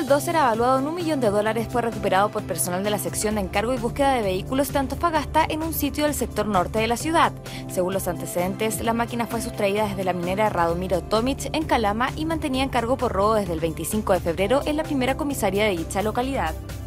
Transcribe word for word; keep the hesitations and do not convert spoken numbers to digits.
bulldozer evaluado en un millón de dólares fue recuperado por personal de la sección de encargo y búsqueda de vehículos de Antofagasta en un sitio del sector norte de la ciudad. Según los antecedentes, la máquina fue sustraída desde la minera Radomiro Tomic en Calama y mantenía encargo por robo desde el veinticinco de febrero en la primera comisaría de dicha localidad.